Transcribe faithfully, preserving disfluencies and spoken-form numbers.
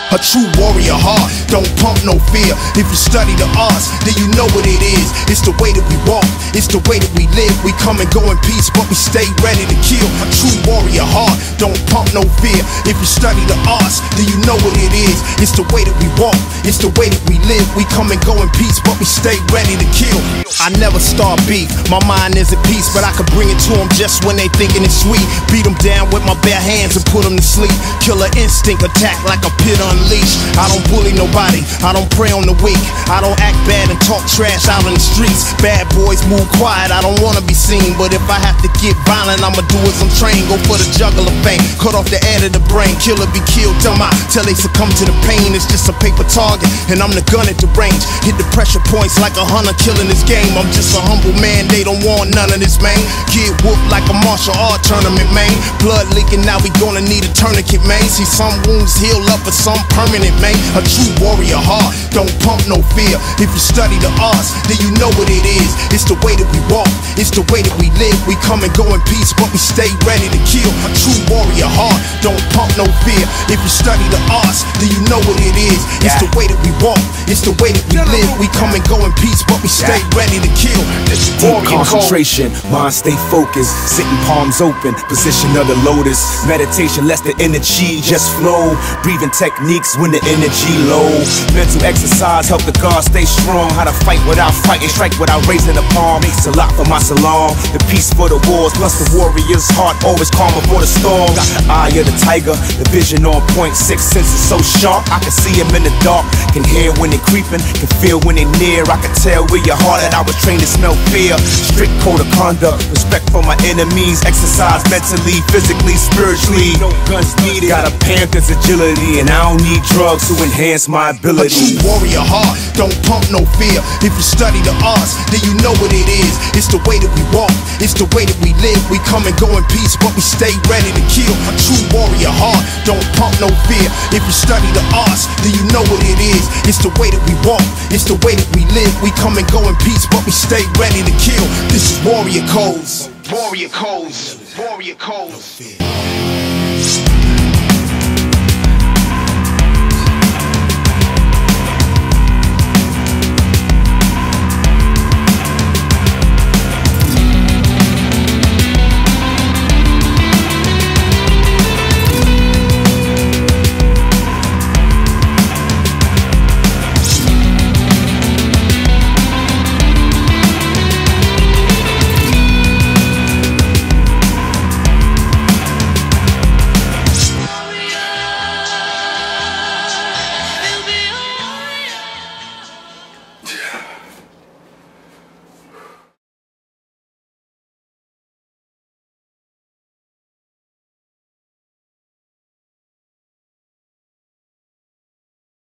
A true warrior heart don't pump no fear. If you study the arts, then you know what it is. It's the way that we walk, it's the way that we live. We come and go in peace, but we stay ready to kill. A true warrior heart don't pump no fear. If you study the arts, then you know what it is. It's the way that we walk, it's the way that we live. We come and go in peace, but we stay ready to kill. I never start beef, my mind is at peace, but I can bring it to them just when they thinking it's sweet. Beat them down with my bare hands and put them to sleep. Killer instinct attack like a pit unleashed. I don't bully nobody, I don't prey on the weak. I don't act bad and talk trash out in the streets. Bad boys move quiet, I don't wanna be seen, but if I have to get violent, I'ma do as I'm trained. Go for the juggler fame, cut off the head of the brain. Killer be killed, dumb out till they succumb to the pain. It's just a paper target, and I'm the gun at the range. Hit the pressure points like a hunter killing this game. I'm just a humble man, they don't want none of this, man. Get whooped like a martial art tournament, man. Blood leaking, now we gonna need a tourniquet, man. See, some wounds heal up, but some permanent, man. A true warrior heart don't pump no fear. If you study the arts, then you know what it is. It's the way that we walk, it's the way that we live. We come and go in peace, but we stay ready to kill. A true warrior heart don't pump no fear. If you study the arts, then you know what it is. It's the way that we walk, it's the way that we live. We come and go in peace, but we stay ready to kill. Deep concentration, mind stay focused, sitting palms open, position of the lotus. Meditation lets the energy just flow. Breathing techniques when the energy low. Mental exercise help the guard stay strong. How to fight without fighting, strike without raising the palm. Salat for my salam, the peace for the wars. Plus the warrior's heart always calm before the storm. Got the eye of the tiger, the vision on point. Six senses so sharp, I can see him in the dark. Can hear when they creeping, can feel when they near. I can tell where your heart at, I was trained to smell fear. Strict code of conduct, respect for my enemies. Exercise mentally, physically, spiritually. No guns needed. Got a panther's agility, and I don't need drugs to enhance my ability. A true warrior heart don't pump no fear. If you study the arts, then you know what it is. It's the way that we walk, it's the way that we live. We come and go in peace, but we stay ready to kill. A true warrior heart don't pump no fear. If you study the arts, then you know what it is. It's the way that we walk, it's the way that we live. We come and go in peace, but we stay ready to kill. This is warrior codes. Warrior codes. Warrior codes.